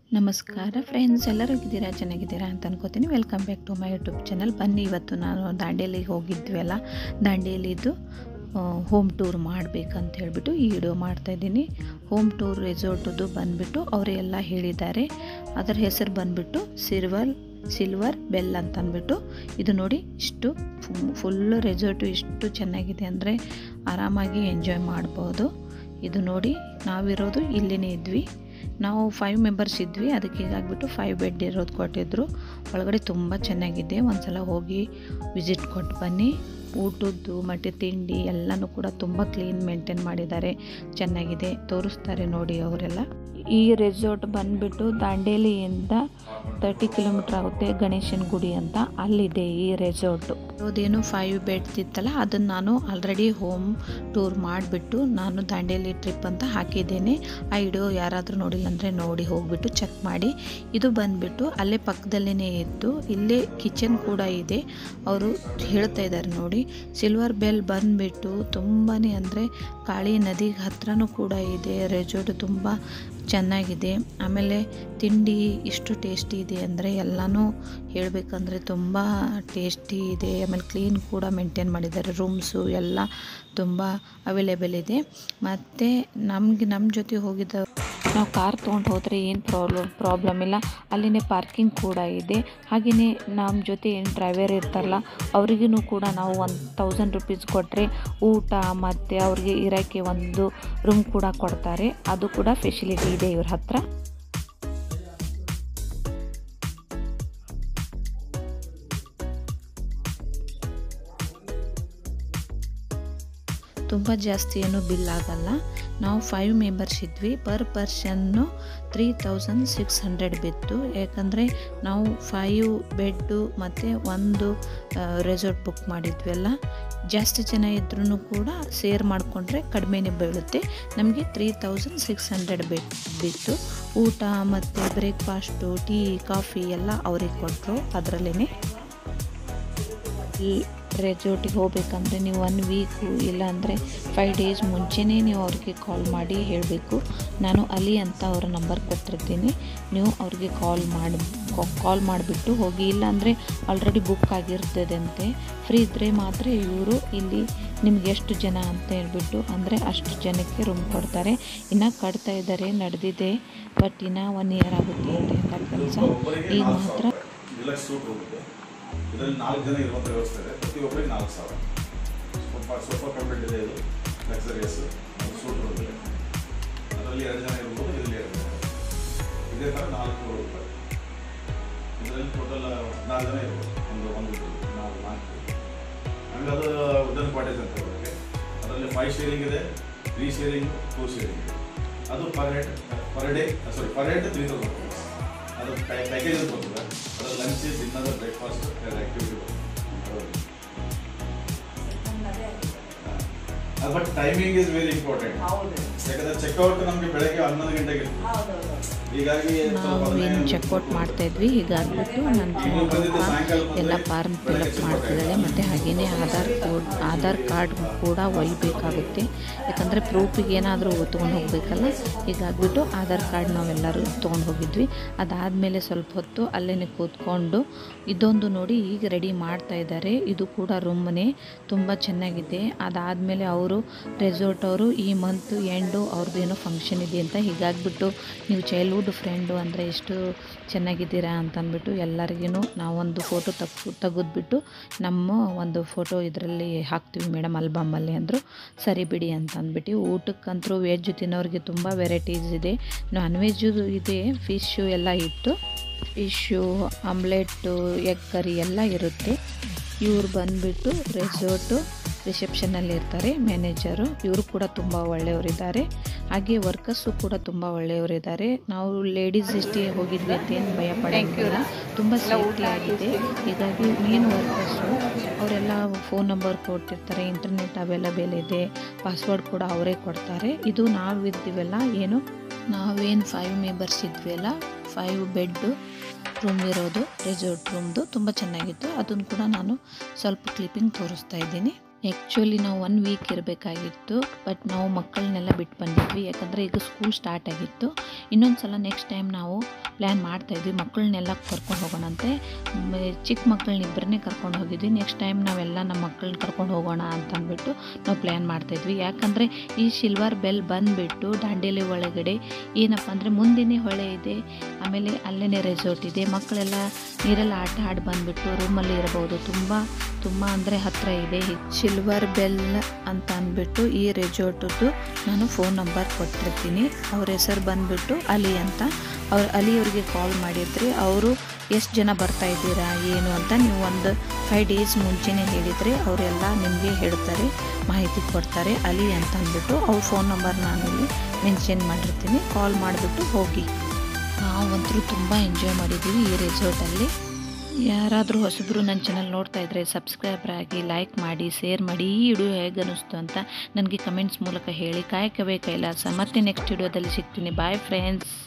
ನಮಸ್ಕಾರ ಫ್ರೆಂಡ್ಸ್, ಎಲ್ಲರೂ ಹೇಗಿದ್ದೀರಾ? ಚೆನ್ನಾಗಿದ್ದೀರಾ ಅಂತ ಅನ್ಕೋತೀನಿ. Welcome back to my YouTube channel. ಬನ್ನಿ, ಇವತ್ತು ನಾನು ದಾಂಡೇಲಿಗೆ ಹೋಗಿದ್ವಲ್ಲ, ದಾಂಡೇಲಿದು ಹೋಮ್ ಟೂರ್ ಮಾಡಬೇಕಂತ ಹೇಳಿಬಿಟ್ಟು ಈ ವಿಡಿಯೋ ಮಾಡ್ತಾಯಿದ್ದೀನಿ. ಹೋಮ್ ಟೂರ್ ರೆಸಾರ್ಟದು ಬಂದುಬಿಟ್ಟು ಅವರೆಲ್ಲ ಹೇಳಿದ್ದಾರೆ. ಅದರ ಹೆಸರು ಬಂದುಬಿಟ್ಟು ಸಿಲ್ವರ್ ಬೆಲ್ ಅಂತ ಅಂದ್ಬಿಟ್ಟು. ಇದು ನೋಡಿ, ಇಷ್ಟು ಫುಲ್ಲು ರೆಸಾರ್ಟು ಇಷ್ಟು ಚೆನ್ನಾಗಿದೆ ಅಂದರೆ ಆರಾಮಾಗಿ ಎಂಜಾಯ್ ಮಾಡ್ಬೋದು. ಇದು ನೋಡಿ, ನಾವಿರೋದು ಇಲ್ಲೇ ಇದ್ವಿ. ನಾವು 5 ಮೆಂಬರ್ಸ್ ಇದ್ವಿ. ಅದಕ್ಕೆ ಹೀಗಾಗ್ಬಿಟ್ಟು 5 ಬೆಡ್ ಇರೋದು ಕೊಟ್ಟಿದ್ದರು. ಒಳಗಡೆ ತುಂಬ ಚೆನ್ನಾಗಿದೆ. ಒಂದ್ಸಲ ಹೋಗಿ ವಿಸಿಟ್ ಕೊಟ್ಟು ಬನ್ನಿ. ಊಟದ್ದು ಮತ್ತು ತಿಂಡಿ ಎಲ್ಲನೂ ಕೂಡ ತುಂಬ ಕ್ಲೀನ್ ಮೇಂಟೈನ್ ಮಾಡಿದ್ದಾರೆ, ಚೆನ್ನಾಗಿದೆ. ತೋರಿಸ್ತಾರೆ ನೋಡಿ ಅವರೆಲ್ಲ. ಈ ರೆಸಾರ್ಟ್ ಬಂದುಬಿಟ್ಟು ದಾಂಡೇಲಿಯಿಂದ 30 ಕಿಲೋಮೀಟ್ರ್ ಆಗುತ್ತೆ. ಗಣೇಶನ ಗುಡಿ ಅಂತ ಅಲ್ಲಿದೆ ಈ ರೆಸಾರ್ಟು. ಅದೇನು 5 ಬೆಡ್ ಇತ್ತಲ್ಲ, ಅದನ್ನು ನಾನು ಆಲ್ರೆಡಿ ಹೋಮ್ ಟೂರ್ ಮಾಡಿಬಿಟ್ಟು ನಾನು ದಾಂಡೇಲಿ ಟ್ರಿಪ್ ಅಂತ ಹಾಕಿದ್ದೇನೆ. ಆ ವಿಡಿಯೋ ಯಾರಾದರೂ ನೋಡಿಲ್ಲ ಅಂದರೆ ನೋಡಿ, ಹೋಗಿಬಿಟ್ಟು ಚೆಕ್ ಮಾಡಿ. ಇದು ಬಂದುಬಿಟ್ಟು ಅಲ್ಲೇ ಪಕ್ಕದಲ್ಲೇ ಇತ್ತು. ಇಲ್ಲೇ ಕಿಚನ್ ಕೂಡ ಇದೆ. ಅವರು ಹೇಳ್ತಾ ಇದ್ದಾರೆ ನೋಡಿ. ಸಿಲ್ವರ್ ಬೆಲ್ ಬಂದುಬಿಟ್ಟು ತುಂಬಾ ಅಂದರೆ ಕಾಳಿ ನದಿಗೆ ಹತ್ರನೂ ಕೂಡ ಇದೆ. ರೆಸಾರ್ಟ್ ತುಂಬ ಚೆನ್ನಾಗಿದೆ. ಆಮೇಲೆ ತಿಂಡಿ ಇಷ್ಟು ಟೇಸ್ಟಿ ಇದೆ ಅಂದರೆ ಎಲ್ಲನೂ ಹೇಳಬೇಕಂದ್ರೆ ತುಂಬ ಟೇಸ್ಟಿ ಇದೆ. ಆಮೇಲೆ ಕ್ಲೀನ್ ಕೂಡ ಮೇಂಟೈನ್ ಮಾಡಿದ್ದಾರೆ. ರೂಮ್ಸು ಎಲ್ಲ ತುಂಬ ಅವೈಲೇಬಲ್ ಇದೆ. ಮತ್ತು ನಮ್ಮ ಜೊತೆ ಹೋಗಿದ್ದ ನಾವು ಕಾರ್ ತೊಗೊಂಡು ಹೋದರೆ ಏನು ಪ್ರಾಬ್ಲಮ್ ಇಲ್ಲ. ಅಲ್ಲಿನೇ ಪಾರ್ಕಿಂಗ್ ಕೂಡ ಇದೆ. ಹಾಗೆಯೇ ನಮ್ಮ ಜೊತೆ ಏನು ಡ್ರೈವರ್ ಇರ್ತಾರಲ್ಲ, ಅವ್ರಿಗೂ ಕೂಡ ನಾವು 1000 ರೂಪೀಸ್ ಕೊಟ್ಟರೆ ಊಟ ಮತ್ತು ಅವ್ರಿಗೆ ಇರೋಕ್ಕೆ ಒಂದು ರೂಮ್ ಕೂಡ ಕೊಡ್ತಾರೆ. ಅದು ಕೂಡ ಫೆಸಿಲಿಟಿ ಇದೆ ಇವ್ರ ಹತ್ರ. ತುಂಬ ಜಾಸ್ತಿ ಏನೂ ಬಿಲ್ ಆಗಲ್ಲ. ನಾವು 5 ಮೆಂಬರ್ಸ್ ಇದ್ವಿ. ಪರ್ ಪರ್ಸನ್ನು 3600 ಬಿತ್ತು. ಯಾಕಂದರೆ ನಾವು 5 ಬೆಡ್ಡು ಮತ್ತು ಒಂದು ರೆಸಾರ್ಟ್ ಬುಕ್ ಮಾಡಿದ್ವಲ್ಲ. ಜಾಸ್ತಿ ಜನ ಇದ್ರೂ ಕೂಡ ಸೇರ್ ಮಾಡಿಕೊಂಡ್ರೆ ಕಡಿಮೆನೇ ಬೀಳುತ್ತೆ. ನಮಗೆ 3600 ಬಿತ್ತು. ಊಟ ಮತ್ತು ಬ್ರೇಕ್ಫಾಸ್ಟು, ಟೀ, ಕಾಫಿ ಎಲ್ಲ ಅವ್ರಿಗೆ ಕೊಟ್ಟರು. ಅದರಲ್ಲೇ ಈ ರೆಸಾರ್ಟಿಗೆ ಹೋಗ್ಬೇಕಂದ್ರೆ ನೀವು 1 ವೀಕು ಇಲ್ಲಾಂದರೆ 5 ಡೇಸ್ ಮುಂಚೆನೇ ನೀವು ಅವ್ರಿಗೆ ಕಾಲ್ ಮಾಡಿ ಹೇಳಬೇಕು. ನಾನು ಅಲಿ ಅಂತ ಅವರ ನಂಬರ್ ಕೊಟ್ಟಿರ್ತೀನಿ. ನೀವು ಅವ್ರಿಗೆ ಕಾಲ್ ಮಾಡಿಬಿಟ್ಟು ಹೋಗಿ. ಇಲ್ಲಾಂದರೆ ಆಲ್ರೆಡಿ ಬುಕ್ ಆಗಿರ್ತದಂತೆ. ಫ್ರೀ ಇದ್ದರೆ ಮಾತ್ರ ಇವರು ಇಲ್ಲಿ ನಿಮ್ಗೆ ಎಷ್ಟು ಜನ ಅಂತ ಹೇಳ್ಬಿಟ್ಟು ಅಂದರೆ ಅಷ್ಟು ಜನಕ್ಕೆ ರೂಮ್ ಕೊಡ್ತಾರೆ. ಇನ್ನು ಕಟ್ತಾ ಇದ್ದಾರೆ, ನಡೆದಿದೆ. ಬಟ್ ಇನ್ನು 1 ಇಯರ್ ಆಗುತ್ತೆ ಅಂತ ಎಲ್ಲ ಕೆಲಸ. ಈಗ ಮಾತ್ರ ಇದರಲ್ಲಿ 4 ಜನ ಇರುವಂಥ ವ್ಯವಸ್ಥೆ ಇದೆ. ಪ್ರತಿಯೊಬ್ಬರಿಗೆ 4000. ಸೋಫಾ ಕಂಪ್ಲೀಟ್ ಇದೆ. ಇದು ಲಕ್ಸರಿಯಸ್ ಸೂಟ್ ರೂಮ್ ಇದೆ. ಅದರಲ್ಲಿ 2 ಜನ ಇರ್ಬೋದು, ಇದರಲ್ಲಿ 2 ಜನ. ಇದೇ ಥರ 400 ರೂಪಾಯಿ. ಇದರಲ್ಲಿ ಟೋಟಲ್ 4 ಜನ ಇರ್ಬೋದು. ಒಂದು 4. ಆಮೇಲೆ ಅದು ವುಡನ್ ಕಾಟೇಜ್ ಅಂತ ಬರುತ್ತೆ. ಅದರಲ್ಲಿ 5 ಶೇರಿಂಗ್ ಇದೆ, 3 ಶೇರಿಂಗ್, 2 ಶೇರಿಂಗ್ ಇದೆ. ಅದು ಪರ್ ಹೆಡ್ 3000 ರೂಪೀಸ್. ಅದು ಪ್ಯಾಕೇಜ್ ಅಂತ ಬರ್ತದೆ. ಅದರ ಲಂಚ್, ಡಿನ್ನರ್, ಬ್ರೇಕ್ಫಾಸ್ಟ್ ಆ್ಯಕ್ಟಿವಿಟಿ ಬರುತ್ತೆ. But timing is very important. ಯಾಕಂದರೆ ಚೆಕ್ಔಟ್ ನಮಗೆ ಬೆಳಗ್ಗೆ 11 ಗಂಟೆಗೆ ಇರುತ್ತೆ. ಹೀಗಾಗಿ ನಾವು ಏನು ಚೆಕ್ಔಟ್ ಮಾಡ್ತಾಯಿದ್ವಿ. ಹೀಗಾಗ್ಬಿಟ್ಟು ನನ್ನ ಎಲ್ಲ ಫಾರ್ಮ್ ಫಿಲಪ್ ಮಾಡ್ತಿದ್ದಾಳೆ. ಮತ್ತು ಹಾಗೆಯೇ ಆಧಾರ್ ಕಾರ್ಡ್ ಕೂಡ ಒಯ್ಯಬೇಕಾಗುತ್ತೆ. ಯಾಕಂದರೆ ಪ್ರೂಫಿಗೆ ಏನಾದರೂ ತೊಗೊಂಡು ಹೋಗಬೇಕಲ್ಲ. ಹೀಗಾಗ್ಬಿಟ್ಟು ಆಧಾರ್ ಕಾರ್ಡ್ ನಾವೆಲ್ಲರೂ ತೊಗೊಂಡು ಹೋಗಿದ್ವಿ. ಅದಾದಮೇಲೆ ಸ್ವಲ್ಪ ಹೊತ್ತು ಅಲ್ಲೇ ಕೂತ್ಕೊಂಡು ಇದೊಂದು ನೋಡಿ ಈಗ ರೆಡಿ ಮಾಡ್ತಾ ಇದ್ದಾರೆ. ಇದು ಕೂಡ ರೂಮನೇ ತುಂಬ ಚೆನ್ನಾಗಿದೆ. ಅದಾದಮೇಲೆ ಅವರು ರೆಸಾರ್ಟ್ ಅವರು ಈ ಮಂತ್ ಎಂಡು ಅವ್ರದ್ದು ಏನೋ ಫಂಕ್ಷನ್ ಇದೆ ಅಂತ. ಹೀಗಾಗ್ಬಿಟ್ಟು ನೀವು ಚೈಲ್ಡ್ಹುಡ್ ಫ್ರೆಂಡು ಅಂದರೆ ಎಷ್ಟು ಚೆನ್ನಾಗಿದ್ದೀರಾ ಅಂತ ಅಂದ್ಬಿಟ್ಟು ಎಲ್ಲರಿಗೂ ನಾವೊಂದು ಫೋಟೋ ತೆಗೆದ್ಬಿಟ್ಟು ನಮ್ಮ ಒಂದು ಫೋಟೋ ಇದರಲ್ಲಿ ಹಾಕ್ತೀವಿ ಮೇಡಮ್ ಆಲ್ಬಮಲ್ಲಿ ಅಂದರು. ಸರಿ ಬಿಡಿ ಅಂತ ಅಂದ್ಬಿಟ್ಟು. ಊಟಕ್ಕಂತರೂ ವೆಜ್ ತಿನ್ನೋರಿಗೆ ತುಂಬ ವೆರೈಟೀಸ್ ಇದೆ. ನಾನ್ ವೆಜ್ಜು ಇದೆ, ಫಿಶ್ಶು ಎಲ್ಲ ಇತ್ತು. ಫಿಶ್ಶು, ಆಮ್ಲೆಟ್ಟು, ಎಗ್ ಕರಿ ಎಲ್ಲ ಇರುತ್ತೆ. ಇವ್ರು ಬಂದುಬಿಟ್ಟು ರೆಸಾರ್ಟು ರಿಸೆಪ್ಷನಲ್ಲಿ ಇರ್ತಾರೆ, ಮ್ಯಾನೇಜರು. ಇವರು ಕೂಡ ತುಂಬ ಒಳ್ಳೆಯವರಿದ್ದಾರೆ. ಹಾಗೆ ವರ್ಕರ್ಸು ಕೂಡ ತುಂಬ ಒಳ್ಳೆಯವರಿದ್ದಾರೆ. ನಾವು ಲೇಡೀಸ್ ಎಷ್ಟೇ ಹೋಗಿದ್ವಿ ಅಂತ ಏನು ಭಯ ಪಡೋಂಗಿಲ್ಲ. ತುಂಬ ಸೇಫ್ಟಿ ಆಗಿದೆ. ಹೀಗಾಗಿ ಮೇನ್ ವರ್ಕರ್ಸು ಅವರೆಲ್ಲ ಫೋನ್ ನಂಬರ್ ಕೊಟ್ಟಿರ್ತಾರೆ. ಇಂಟರ್ನೆಟ್ ಅವೈಲಬಲ್ ಇದೆ. ಪಾಸ್ವರ್ಡ್ ಕೂಡ ಅವರೇ ಕೊಡ್ತಾರೆ. ಇದು ನಾವೇನು 5 ಮೆಂಬರ್ಸ್ ಇದ್ವಲ್ಲ, 5 ಬೆಡ್ಡು ರೂಮ್ ಇರೋದು ರೆಸಾರ್ಟ್ ರೂಮ್ದು ತುಂಬ ಚೆನ್ನಾಗಿತ್ತು. ಅದನ್ನು ಕೂಡ ನಾನು ಸ್ವಲ್ಪ ಕ್ಲಿಪ್ಪಿಂಗ್ ತೋರಿಸ್ತಾ ಇದ್ದೀನಿ. ಆ್ಯಕ್ಚುಲಿ ನಾವು 1 ವೀಕ್ ಇರಬೇಕಾಗಿತ್ತು, ಬಟ್ ನಾವು ಮಕ್ಕಳನ್ನೆಲ್ಲ ಬಿಟ್ಟು ಬಂದಿದ್ವಿ. ಯಾಕಂದರೆ ಈಗ ಸ್ಕೂಲ್ ಸ್ಟಾರ್ಟ್ ಆಗಿತ್ತು. ಇನ್ನೊಂದು ಸಲ ನೆಕ್ಸ್ಟ್ ಟೈಮ್ ನಾವು ಪ್ಲ್ಯಾನ್ ಮಾಡ್ತಾಯಿದ್ವಿ, ಮಕ್ಕಳನ್ನೆಲ್ಲ ಕರ್ಕೊಂಡು ಹೋಗೋಣಂತೆ. ಚಿಕ್ಕ ಮಕ್ಕಳನ್ನ ಇಬ್ಬರನ್ನೇ ಕರ್ಕೊಂಡು ಹೋಗಿದ್ವಿ. ನೆಕ್ಸ್ಟ್ ಟೈಮ್ ನಾವೆಲ್ಲ ನಮ್ಮ ಮಕ್ಕಳನ್ನ ಕರ್ಕೊಂಡು ಹೋಗೋಣ ಅಂತಂದ್ಬಿಟ್ಟು ನಾವು ಪ್ಲ್ಯಾನ್ ಮಾಡ್ತಾಯಿದ್ವಿ. ಯಾಕಂದರೆ ಈ ಸಿಲ್ವರ್ ಬೆಲ್ ಬಂದುಬಿಟ್ಟು ದಾಂಡೇಲಿ ಒಳಗಡೆ ಏನಪ್ಪ ಅಂದರೆ ಮುಂದೆನೇ ಹೊಳೆ ಇದೆ, ಆಮೇಲೆ ಅಲ್ಲೇ ರೆಸಾರ್ಟ್ ಇದೆ. ಮಕ್ಕಳೆಲ್ಲ ನೀರೆಲ್ಲ ಆಟ ಆಡಿ ಬಂದುಬಿಟ್ಟು ರೂಮಲ್ಲಿ ಇರಬಹುದು. ತುಂಬ ಅಂದರೆ ಹತ್ತಿರ ಇದೆ. ಸಿಲ್ವರ್ ಬೆಲ್ ಅಂತ ಅಂದ್ಬಿಟ್ಟು ಈ ರೆಸಾರ್ಟದ್ದು ನಾನು ಫೋನ್ ನಂಬರ್ ಕೊಟ್ಟಿರ್ತೀನಿ. ಅವ್ರ ಹೆಸರು ಬಂದುಬಿಟ್ಟು ಅಲಿ ಅಂತ. ಅಲಿಯವ್ರಿಗೆ ಕಾಲ್ ಮಾಡಿದ್ರಿ. ಅವರು ಎಷ್ಟು ಜನ ಬರ್ತಾ ಇದ್ದೀರಾ ಏನು ಅಂತ ನೀವು ಒಂದು 5 ಡೇಸ್ ಮುಂಚೆನೇ ಹೇಳಿದರೆ ಅವರೆಲ್ಲ ನಿಮಗೆ ಹೇಳ್ತಾರೆ, ಮಾಹಿತಿ ಕೊಡ್ತಾರೆ. ಅಲಿ ಅಂತ ಅಂದ್ಬಿಟ್ಟು ಅವ್ರ ಫೋನ್ ನಂಬರ್ ನಾನಿಲ್ಲಿ ಮೆನ್ಷನ್ ಮಾಡಿರ್ತೀನಿ. ಕಾಲ್ ಮಾಡಿಬಿಟ್ಟು ಹೋಗಿ. ನಾವಂತರೂ ತುಂಬ ಎಂಜಾಯ್ ಮಾಡಿದ್ದೀವಿ ಈ ರೆಸಾರ್ಟಲ್ಲಿ. ಯಾರಾದರೂ ಹೊಸಬರು ನನ್ನ ಚಾನಲ್ ನೋಡ್ತಾ ಇದ್ದರೆ ಸಬ್ಸ್ಕ್ರೈಬರ್ ಆಗಿ, ಲೈಕ್ ಮಾಡಿ, ಶೇರ್ ಮಾಡಿ. ಈ ವಿಡಿಯೋ ಹೇಗೆ ಅನ್ನಿಸ್ತು ಅಂತ ನನಗೆ ಕಮೆಂಟ್ಸ್ ಮೂಲಕ ಹೇಳಿ. ಕಾಯಕವೇ ಕೈಲಾಸ. ಮತ್ತೆ ನೆಕ್ಸ್ಟ್ ವಿಡಿಯೋದಲ್ಲಿ ಸಿಗ್ತೀನಿ. Bye friends.